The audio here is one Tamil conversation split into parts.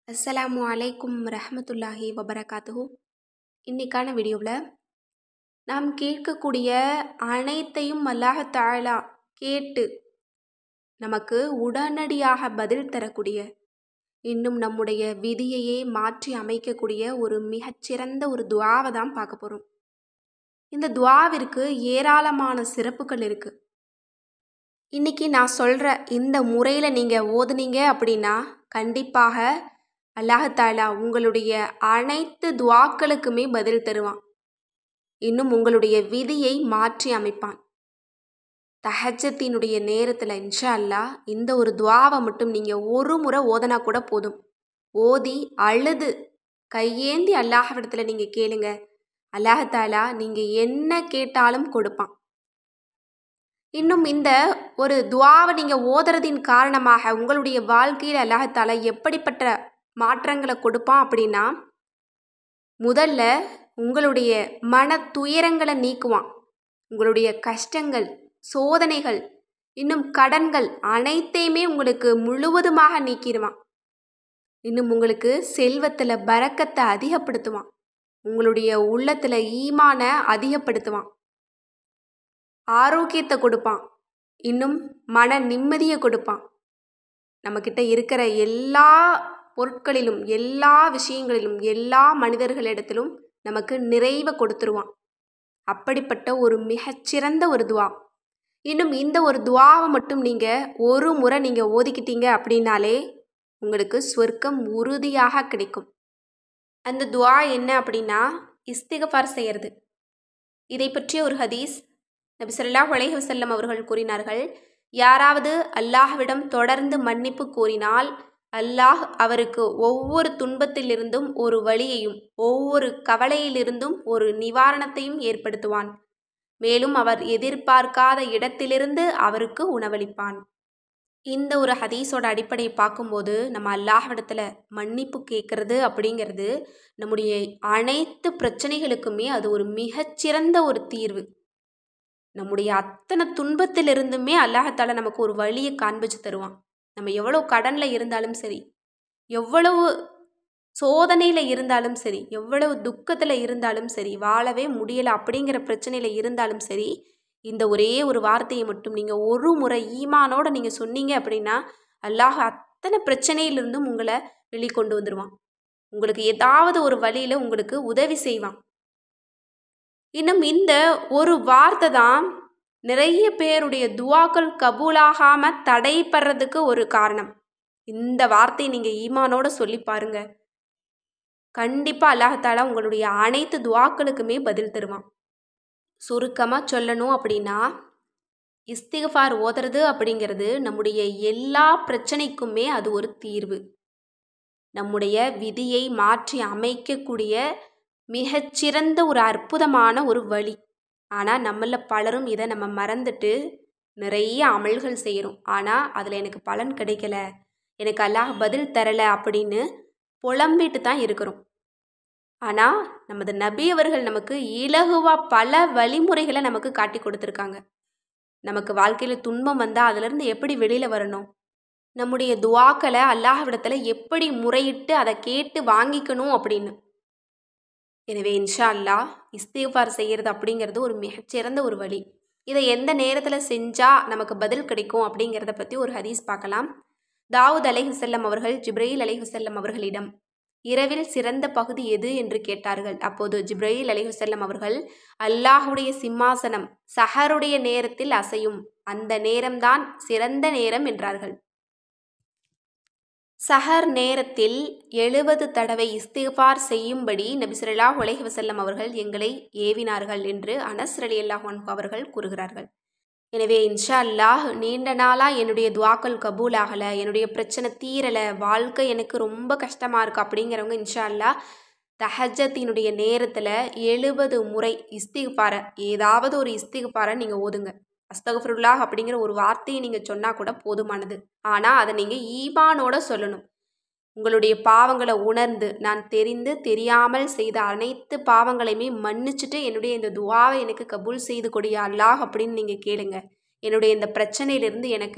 அஸ்ஸலாமு அலைக்கும் ரஹ்மத்துல்லாஹி வபரகாத்துஹு. இன்னைக்கான வீடியோவில் நாம் கேட்கக்கூடிய அனைத்தையும் அல்லாஹ் தஆலா கேட்டு நமக்கு உடனடியாக பதில் தரக்கூடிய, இன்னும் நம்முடைய விதியையே மாற்றி அமைக்கக்கூடிய ஒரு மிகச்சிறந்த ஒரு துஆவை தான் பார்க்க போகிறோம். இந்த துஆவிற்கு ஏராளமான சிறப்புகள் இருக்குது. இன்றைக்கி நான் சொல்கிற இந்த முறையில் நீங்கள் ஓதுனீங்க அப்படின்னா கண்டிப்பாக அல்லாஹ் தஆலா உங்களுடைய அனைத்து துஆக்களுக்குமே பதில் தருவான். இன்னும் உங்களுடைய விதியை மாற்றி அமைப்பான். தஹஜ்ஜத்தினுடைய நேரத்தில் இன்ஷா அல்லாஹ் இந்த ஒரு துஆவை மட்டும் நீங்கள் ஒரு முறை ஓதனா கூட போதும். ஓதி அழுது கையேந்தி அல்லாஹ்விடத்தில் நீங்கள் கேளுங்க. அல்லாஹ் தஆலா நீங்கள் என்ன கேட்டாலும் கொடுப்பான். இன்னும் இந்த ஒரு துஆவை நீங்கள் ஓதுறதின் காரணமாக உங்களுடைய வாழ்க்கையில் அல்லாஹ் தஆலா எப்படிப்பட்ட மாற்றங்களை கொடுப்பான் அப்படின்னா, முதல்ல உங்களுடைய மன துயரங்களை நீக்குவான். உங்களுடைய கஷ்டங்கள், சோதனைகள், இன்னும் கடன்கள் அனைத்தையுமே உங்களுக்கு முழுவதுமாக நீக்கிடுவான். இன்னும் உங்களுக்கு செல்வத்தில் பரக்கத்தை அதிகப்படுத்துவான். உங்களுடைய உள்ளத்தில் ஈமான அதிகப்படுத்துவான். ஆரோக்கியத்தை கொடுப்பான். இன்னும் மன நிம்மதியை கொடுப்பான். நம்மக்கிட்ட இருக்கிற எல்லா பொருட்களிலும், எல்லா விஷயங்களிலும், எல்லா மனிதர்களிடத்திலும் நமக்கு நிறைவை கொடுத்துருவான். அப்படிப்பட்ட ஒரு மிகச்சிறந்த ஒரு துஆ. இன்னும் இந்த ஒரு துஆவை மட்டும் நீங்கள் ஒரு முறை நீங்கள் ஓதிக்கிட்டீங்க அப்படின்னாலே உங்களுக்கு சொர்க்கம் உறுதியாக கிடைக்கும். அந்த துஆ என்ன அப்படின்னா, இஸ்திக்ஃபார் செய்கிறது. இதை பற்றிய ஒரு ஹதீஸ் நபி ஸல்லல்லாஹு அலைஹி வஸல்லம் அவர்கள் கூறினார்கள், யாராவது அல்லாஹ்விடம் தொடர்ந்து மன்னிப்பு கோரினால் அல்லாஹ் அவருக்கு ஒவ்வொரு துன்பத்திலிருந்தும் ஒரு வழியையும், ஒவ்வொரு கவலையிலிருந்தும் ஒரு நிவாரணத்தையும் ஏற்படுத்துவான். மேலும் அவர் எதிர்பார்க்காத இடத்திலிருந்து அவருக்கு உணவளிப்பான். இந்த ஒரு ஹதீஸோட அடிப்படையை பார்க்கும்போது நம்ம அல்லாஹ்விடத்தில் மன்னிப்பு கேட்கறது அப்படிங்கிறது நம்முடைய அனைத்து பிரச்சனைகளுக்குமே அது ஒரு மிகச்சிறந்த ஒரு தீர்வு. நம்முடைய அத்தனை துன்பத்திலிருந்துமே அல்லாஹ் தஆலா நமக்கு ஒரு வழியை காண்பிச்சு தருவான். நம்ம எவ்வளோ கடனில் இருந்தாலும் சரி, எவ்வளவு சோதனையில் இருந்தாலும் சரி, எவ்வளவு துக்கத்தில் இருந்தாலும் சரி, வாழவே முடியலை அப்படிங்கிற பிரச்சனையில் இருந்தாலும் சரி, இந்த ஒரே ஒரு வார்த்தையை மட்டும் நீங்கள் ஒரு முறை ஈமானோட நீங்கள் சொன்னீங்க அப்படின்னா அல்லாஹ் அத்தனை பிரச்சனையிலிருந்தும் உங்களை வெளிக்கொண்டு வந்துடுவான். உங்களுக்கு ஏதாவது ஒரு வழியில் உங்களுக்கு உதவி செய்வான். இன்னும் இந்த ஒரு வார்த்தை தான் நிறைய பேருடைய துஆக்கள் கபூலாகாமல் தடைப்படுறதுக்கு ஒரு காரணம். இந்த வார்த்தையை நீங்கள் ஈமானோட சொல்லி பாருங்க. கண்டிப்பாக அல்லாஹ் தஆலா உங்களுடைய அனைத்து துஆக்களுக்குமே பதில் தருவான். சுருக்கமாக சொல்லணும் அப்படின்னா, இஸ்திக்ஃபார் ஓதுறது அப்படிங்கிறது நம்முடைய எல்லா பிரச்சனைக்குமே அது ஒரு தீர்வு. நம்முடைய விதியை மாற்றி அமைக்கக்கூடிய மிகச்சிறந்த ஒரு அற்புதமான ஒரு வழி. ஆனால் நம்மள பலரும் இதை நம்ம மறந்துட்டு நிறைய அமல்கள் செய்கிறோம். ஆனால் அதில் எனக்கு பலன் கிடைக்கல, எனக்கு அல்லாஹ் பதில் தரலை அப்படின்னு புலம்பிட்டு தான் இருக்கிறோம். ஆனால் நமது நபி அவர்கள் நமக்கு இலகுவாக பல வழிமுறைகளை நமக்கு காட்டி கொடுத்துருக்காங்க. நமக்கு வாழ்க்கையில் துன்பம் வந்தால் அதிலிருந்து எப்படி வெளியில் வரணும், நம்முடைய துஆக்களை அல்லாஹ்விடத்தில் எப்படி முறையிட்டு அதை கேட்டு வாங்கிக்கணும் அப்படின்னு. எனவே இன்ஷா அல்லாஹ் இஸ்திக்ஃபார் செய்கிறது அப்படிங்கிறது ஒரு மிகச்சிறந்த ஒரு வழி. இதை எந்த நேரத்தில் செஞ்சால் நமக்கு பதில் கிடைக்கும் அப்படிங்கிறத பற்றி ஒரு ஹதீஸ் பார்க்கலாம். தாவூத் அலைஹிஸ்ஸலாம் அவர்கள் ஜிப்ரீல் அலைஹிஸ்ஸலாம் அவர்களிடம் இரவில் சிறந்த பகுதி எது என்று கேட்டார்கள். அப்போது ஜிப்ரீல் அலைஹிஸ்ஸலாம் அவர்கள், அல்லாஹுடைய சிம்மாசனம் சஹருடைய நேரத்தில் அசையும், அந்த நேரம்தான் சிறந்த நேரம் என்றார்கள். சஹர் நேரத்தில் 70 தடவை இஸ்திக்ஃபார் செய்யும்படி நபி ஸல்லல்லாஹு அலைஹி வஸல்லம் அவர்கள் எங்களை ஏவினார்கள் என்று அனஸ் ரலியல்லாஹு அன்ஹு அவர்கள் கூறுகிறார்கள். எனவே இன்ஷா அல்லாஹ் நீண்ட நாளாக என்னுடைய துஆக்கள் கபூல் ஆகலை, என்னுடைய பிரச்சனை தீரலை, வாழ்க்கை எனக்கு ரொம்ப கஷ்டமாக இருக்குது அப்படிங்கிறவங்க இன்ஷா அல்லாஹ் தஹஜ்ஜத்தினுடைய நேரத்தில் 70 முறை இஸ்திக்ஃபாரை, ஏதாவது ஒரு இஸ்திக்ஃபாரை நீங்கள் ஓதுங்க. அஸ்தக்ஃபிருல்லாஹ் அப்படிங்கிற ஒரு வார்த்தையை நீங்கள் சொன்னால் கூட போதுமானது. ஆனால் அதை நீங்கள் ஈமானோட சொல்லணும். உங்களுடைய பாவங்களை உணர்ந்து, நான் தெரிந்து தெரியாமல் செய்த அனைத்து பாவங்களையுமே மன்னிச்சுட்டு என்னுடைய இந்த துஆவை எனக்கு கபூல் செய்து கொடு யா அல்லாஹ் அப்படின்னு நீங்கள் கேளுங்க. என்னுடைய இந்த பிரச்சனையிலிருந்து எனக்கு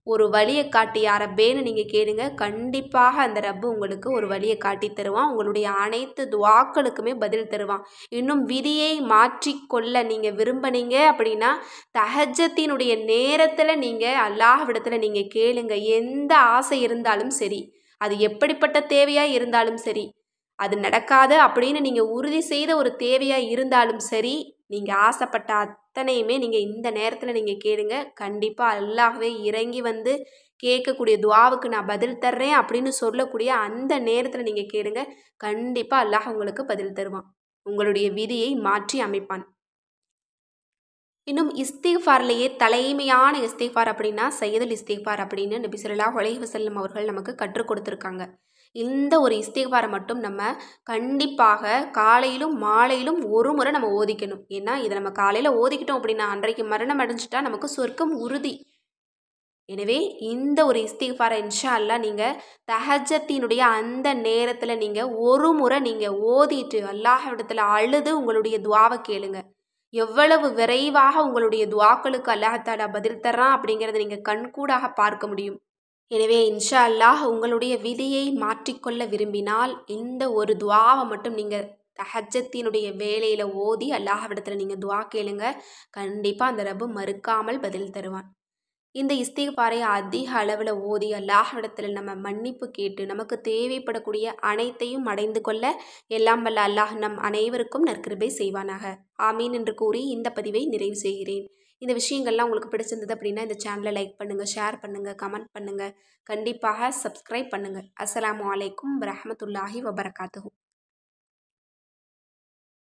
ஒரு வழியை காட்டி யா ரப்பேன்னு நீங்கள் கேளுங்க. கண்டிப்பாக அந்த ரப்பு உங்களுக்கு ஒரு வழியை காட்டி தருவான். உங்களுடைய அனைத்து துவாக்களுக்குமே பதில் தருவான். இன்னும் விதியை மாற்றிக்கொள்ள நீங்கள் விரும்பினீங்க அப்படின்னா தஹஜ்ஜத்தினுடைய நேரத்தில் நீங்கள் அல்லாஹ்விடத்தில் நீங்கள் கேளுங்க. எந்த ஆசை இருந்தாலும் சரி, அது எப்படிப்பட்ட தேவையாக இருந்தாலும் சரி, அது நடக்காது அப்படின்னு நீங்கள் உறுதி செய்த ஒரு தேவையாக இருந்தாலும் சரி, நீங்கள் ஆசைப்பட்ட அத்தனையுமே நீங்கள் இந்த நேரத்தில் நீங்கள் கேளுங்க. கண்டிப்பாக அல்லாஹ்வே இறங்கி வந்து கேட்கக்கூடிய துவாவுக்கு நான் பதில் தர்றேன் அப்படின்னு சொல்லக்கூடிய அந்த நேரத்தில் நீங்கள் கேளுங்க. கண்டிப்பாக அல்லாஹ் உங்களுக்கு பதில் தருவான். உங்களுடைய விதியை மாற்றி அமைப்பான். இன்னும் இஸ்திக்ஃபார்லேயே தலைமையான இஸ்திக்ஃபார் அப்படின்னா சையதுல் இஸ்திக்ஃபார் அப்படின்னு நபி ஸல்லல்லாஹு அலைஹி வஸல்லம் அவர்கள் நமக்கு கற்றுக் கொடுத்துருக்காங்க. இந்த ஒரு இஸ்திக்ஃபாரை மட்டும் நம்ம கண்டிப்பாக காலையிலும் மாலையிலும் ஒரு முறை நம்ம ஓதிக்கணும். ஏன்னா இதை நம்ம காலையில் ஓதிக்கிட்டோம் அப்படின்னா அன்றைக்கு மரணம் அடைஞ்சிட்டா நமக்கு சொர்க்கம் உறுதி. எனவே இந்த ஒரு இஸ்திக்ஃபாரை இன்ஷா அல்லாஹ் நீங்கள் தஹஜ்ஜத்தினுடைய அந்த நேரத்தில் நீங்கள் ஒரு முறை நீங்கள் ஓதிட்டு அல்லாஹ்விடத்தில் அழுது உங்களுடைய துவாவை கேளுங்க. எவ்வளவு விரைவாக உங்களுடைய துவாக்களுக்கு அல்லாஹ் தஆலா பதில் தர்றான் அப்படிங்கிறத நீங்கள் கண்கூடாக பார்க்க முடியும். எனவே இன்ஷா அல்லாஹ் உங்களுடைய விதியை மாற்றிக்கொள்ள விரும்பினால் இந்த ஒரு துவாவை மட்டும் நீங்கள் தஹஜ்ஜத்தினுடைய வேளையில் ஓதி அல்லாஹ்விடத்தில் நீங்கள் துவா கேளுங்க. கண்டிப்பாக அந்த ரப்பு மறுக்காமல் பதில் தருவான். இந்த இஸ்திக்ஃபாரை அதிக அளவில் ஓதி அல்லாஹ்விடத்தில் நம்ம மன்னிப்பு கேட்டு நமக்கு தேவைப்படக்கூடிய அனைத்தையும் அடைந்து கொள்ள எல்லாம் வல்ல அல்லாஹ் நம் அனைவருக்கும் நற்கிருபை செய்வானாக. ஆமீன் என்று கூறி இந்த பதிவை நிறைவு செய்கிறேன். இந்த விஷயங்கள்லாம் உங்களுக்கு பிடிச்சிருந்தது அப்படின்னா இந்த சேனலை லைக் பண்ணுங்கள், ஷேர் பண்ணுங்கள், கமெண்ட் பண்ணுங்கள், கண்டிப்பாக சப்ஸ்கிரைப் பண்ணுங்கள். அஸ்ஸலாமு அலைக்கும் வரஹ்மத்துல்லாஹி வபரகாத்துஹு.